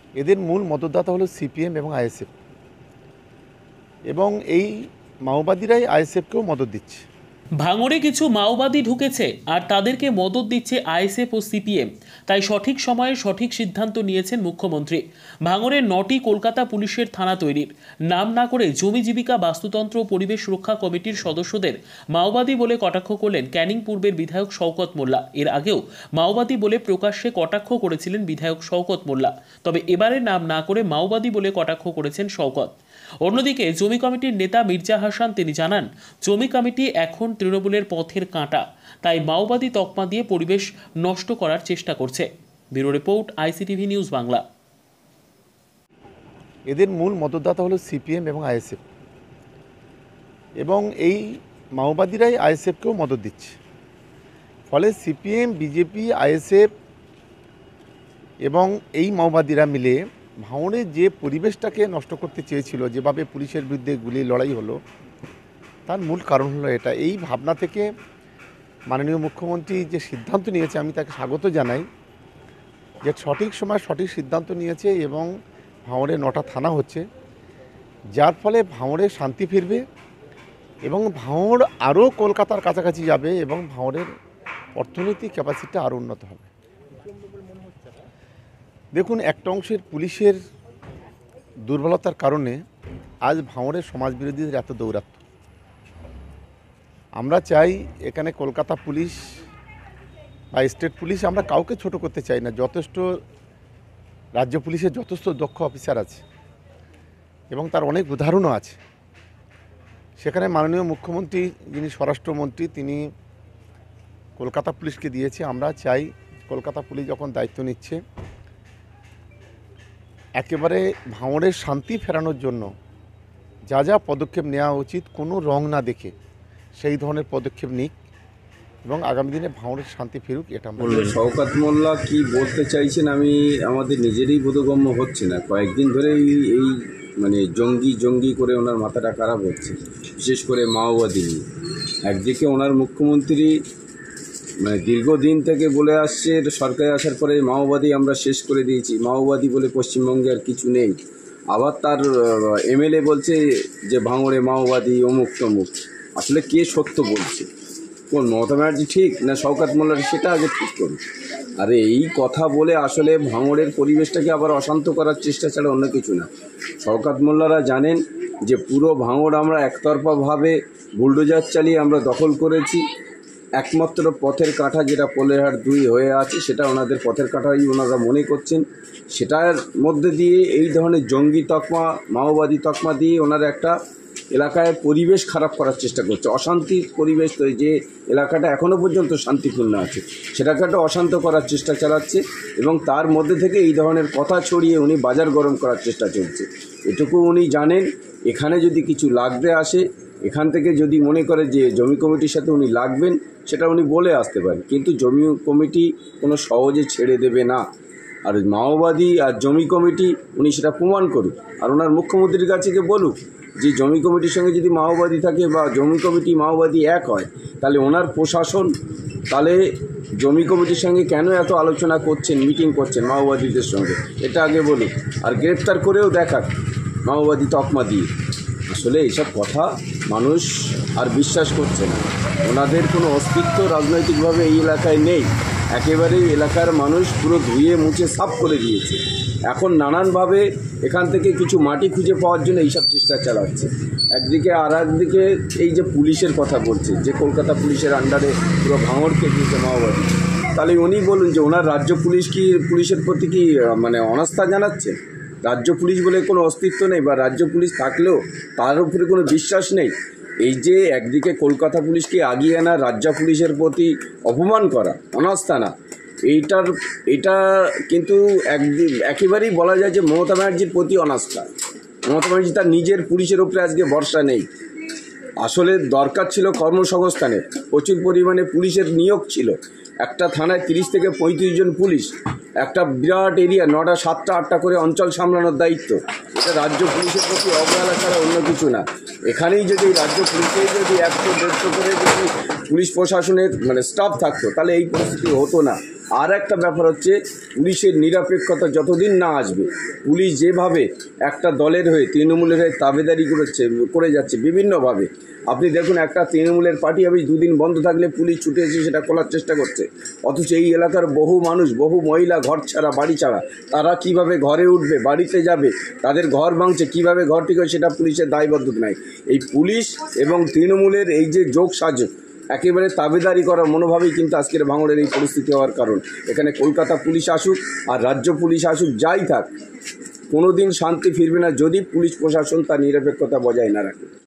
এদের মূল মদতদাতা হলো সিপিএম এবং আইএসএফ, এবং এই মাওবাদীরাই আইএসএফকেও মদত দিচ্ছে। ভাঙড়ে কিছু মাওবাদী ঢুকেছে আর তাদেরকে মদত দিচ্ছে আইএসএফ ও সিপিএম, তাই সঠিক সময়ে সঠিক সিদ্ধান্ত নিয়েছেন মুখ্যমন্ত্রী। ভাঙড়ের 9টি কলকাতা পুলিশের থানা তৈরির নাম না করে জমি জীবিকা বাস্তুতন্ত্র ও পরিবেশ রক্ষা কমিটির সদস্যদের মাওবাদী বলে কটাক্ষ করলেন ক্যানিং পূর্বের বিধায়ক সওকত মোল্লা। এর আগেও মাওবাদী বলে প্রকাশ্যে কটাক্ষ করেছিলেন বিধায়ক সওকত মোল্লা, তবে এবারে নাম না করে মাওবাদী বলে কটাক্ষ করেছেন সওকত। অন্যদিকে জমি কমিটির নেতা মির্জা হাসান তিনি জানান, জমি কমিটি এখন তৃণমূলের পথের কাঁটা, তাই মাওবাদী তকমা দিয়ে পরিবেশ নষ্ট করার চেষ্টা করছে। Bureau report, ICTV news Bangla. এদের মূল মদতদাতা হলো সিপিএম এবং আইএসএফ, এবং এই মাওবাদীরাই আইএসএফকেও মদত দিচ্ছে। ফলে সিপিএম, বিজেপি, আইএসএফ এবং এই মাওবাদীরা মিলে ভাঙড়ে যে পরিবেশটাকে নষ্ট করতে চেয়েছিল, যেভাবে পুলিশের বিরুদ্ধে গুলি লড়াই হলো, তার মূল কারণ হলো এটা। এই ভাবনা থেকে মাননীয় মুখ্যমন্ত্রী যে সিদ্ধান্ত নিয়েছে, আমি তাকে স্বাগত জানাই, যে সঠিক সময় সঠিক সিদ্ধান্ত নিয়েছে এবং ভাঙড়ে 9টা থানা হচ্ছে, যার ফলে ভাঙড়ে শান্তি ফিরবে এবং ভাঙড় আরও কলকাতার কাছাকাছি যাবে এবং ভাঙড়ের অর্থনৈতিক ক্যাপাসিটিটা আরও উন্নত হবে। দেখুন, একটা অংশের পুলিশের দুর্বলতার কারণে আজ ভাঙড়ের সমাজবিরোধীদের এত দৌরাত্ম্য। আমরা চাই এখানে কলকাতা পুলিশ বা স্টেট পুলিশ, আমরা কাউকে ছোট করতে চাই না। যথেষ্ট রাজ্য পুলিশের যথেষ্ট দক্ষ অফিসার আছে এবং তার অনেক উদাহরণও আছে। সেখানে মাননীয় মুখ্যমন্ত্রী, যিনি স্বরাষ্ট্রমন্ত্রী, তিনি কলকাতা পুলিশকে দিয়েছে। আমরা চাই কলকাতা পুলিশ যখন দায়িত্ব নিচ্ছে, একেবারে ভাঙড়ের শান্তি ফেরানোর জন্য যা যা পদক্ষেপ নেওয়া উচিত, কোনো রং না দেখে সেই ধরনের পদক্ষেপ নিক এবং আগামী দিনে ভাঙড়ের শান্তি ফিরুক। এটা বলবেন সওকত মোল্লা কি বলতে চাইছেন আমি আমাদের নিজেরই বোধগম্য হচ্ছে না। কয়েকদিন ধরে এই মানে জঙ্গি করে ওনার মাথাটা খারাপ হচ্ছে, বিশেষ করে মাওবাদী নিয়ে। একদিকে ওনার মুখ্যমন্ত্রী মানে দীর্ঘদিন থেকে বলে আসছে, সরকারে আসার পরে মাওবাদী আমরা শেষ করে দিয়েছি, মাওবাদী বলে পশ্চিমবঙ্গে আর কিছু নেই। আবার তার এমএলএ বলছে যে ভাঙড়ে মাওবাদী অমুক তমুক। আসলে কে সত্য বলছে, কোন মমতা ব্যানার্জি ঠিক না সওকত মোল্লার, সেটা আগে ঠিক করুন। আরে এই কথা বলে আসলে ভাঙড়ের পরিবেশটাকে আবার অশান্ত করার চেষ্টা ছাড়া অন্য কিছু না। সওকত মোল্লারা জানেন যে পুরো ভাঙড় আমরা একতরফাভাবে বুলডোজার চালিয়ে আমরা দখল করেছি। একমাত্র পথের কাঁটা যেটা পোলেরহাট 2 হয়ে আছে, সেটা ওনাদের পথের কাঁটাই ওনারা মনে করছেন। সেটার মধ্যে দিয়ে এই ধরনের জঙ্গি তকমা, মাওবাদী তকমা দিয়ে ওনারা একটা এলাকায় পরিবেশ খারাপ করার চেষ্টা করছে। অশান্তির পরিবেশ, তো যে এলাকাটা এখনও পর্যন্ত শান্তিপূর্ণ আছে সেটাকে একটা অশান্ত করার চেষ্টা চালাচ্ছে এবং তার মধ্যে থেকে এই ধরনের কথা ছড়িয়ে উনি বাজার গরম করার চেষ্টা চলছে। এটুকু উনি জানেন, এখানে যদি কিছু লাগতে আসে, এখান থেকে যদি মনে করে যে জমি কমিটির সাথে উনি লাগবেন, সেটা উনি বলে আসতে পারেন, কিন্তু জমি কমিটি কোনো সহজে ছেড়ে দেবে না। আর মাওবাদী আর জমি কমিটি উনি সেটা প্রমাণ করুক, আর ওনার মুখ্যমন্ত্রীর কাছে গিয়ে বলুক যে জমি কমিটির সঙ্গে যদি মাওবাদী থাকে বা জমি কমিটি মাওবাদী এক হয়, তাহলে ওনার প্রশাসন তাহলে জমি কমিটির সঙ্গে কেন এত আলোচনা করছেন, মিটিং করছেন মাওবাদীদের সঙ্গে, এটা আগে বলুক। আর গ্রেপ্তার করেও দেখাক মাওবাদী তকমা দিয়ে। আসলে এইসব কথা মানুষ আর বিশ্বাস করছে না। ওনাদের কোনো অস্তিত্ব রাজনৈতিকভাবে এই এলাকায় নেই। একেবারেই এলাকার মানুষ পুরো ধুয়ে মুছে সাফ করে দিয়েছে। এখন নানানভাবে এখান থেকে কিছু মাটি খুঁজে পাওয়ার জন্য এইসব চেষ্টা চালাচ্ছে একদিকে। আর একদিকে এই যে পুলিশের কথা বলছে, যে কলকাতা পুলিশের আন্ডারে পুরো ভাঙড়কে দিয়েছে মাওবাদী, তাহলে উনি বলুন যে ওনার রাজ্য পুলিশ কি পুলিশের প্রতি কি মানে অনাস্থা জানাচ্ছে? রাজ্য পুলিশ বলে কোনো অস্তিত্ব নেই, বা রাজ্য পুলিশ থাকলেও তার উপরে কোনো বিশ্বাস নেই। এই যে একদিকে কলকাতা পুলিশকে আগিয়ে আনা, রাজ্য পুলিশের প্রতি অপমান করা, অনাস্থা না, এটা কিন্তু একেবারেই বলা যায় যে মমতা ব্যানার্জির প্রতি অনাস্থা। মমতা ব্যানার্জি তার নিজের পুলিশের উপরে আজকে ভরসা নেই। আসলে দরকার ছিল কর্মসংস্থানের, প্রচুর পরিমাণে পুলিশের নিয়োগ ছিল। একটা থানায় 30 থেকে 35 জন পুলিশ, একটা বিরাট এরিয়া, 9টা 7টা 8টা করে অঞ্চল সামলানোর দায়িত্ব। এটা রাজ্য পুলিশের প্রতি অবহেলা ছাড়া অন্য কিছু না। এখানেই যদি রাজ্য পুলিশে যদি 100-150 করে যদি পুলিশ প্রশাসনের মানে স্টাফ থাকতো, তাহলে এই পরিস্থিতি হতো না। আর একটা ব্যাপার হচ্ছে পুলিশের নিরপেক্ষতা যতদিন না আসবে, পুলিশ যেভাবে একটা দলের হয়ে তৃণমূলের হয়ে তাবেদারি করে যাচ্ছে বিভিন্নভাবে। আপনি দেখুন, একটা তৃণমূলের পার্টি অফিস দুদিন বন্ধ থাকলে পুলিশ ছুটে এসে সেটা খোলার চেষ্টা করছে, অথচ এই এলাকার বহু মানুষ, বহু মহিলা ঘর ছাড়া, বাড়ি ছাড়া, তারা কিভাবে ঘরে উঠবে, বাড়িতে যাবে, তাদের ঘর ভাঙছে, কিভাবে ঘর ঠিক হয় সেটা পুলিশের দায়বদ্ধতা নাই। এই পুলিশ এবং তৃণমূলের এই যে যোগসাজশ, একেবারে তাবেদারি করার মনোভাবেই কিন্তু আজকের ভাঙড়ের এই পরিস্থিতি হওয়ার কারণ। এখানে কলকাতা পুলিশ আসুক আর রাজ্য পুলিশ আসুক, যাই থাক, কোনো দিন শান্তি ফিরবে না যদি পুলিশ প্রশাসন তার নিরপেক্ষতা বজায় না রাখে।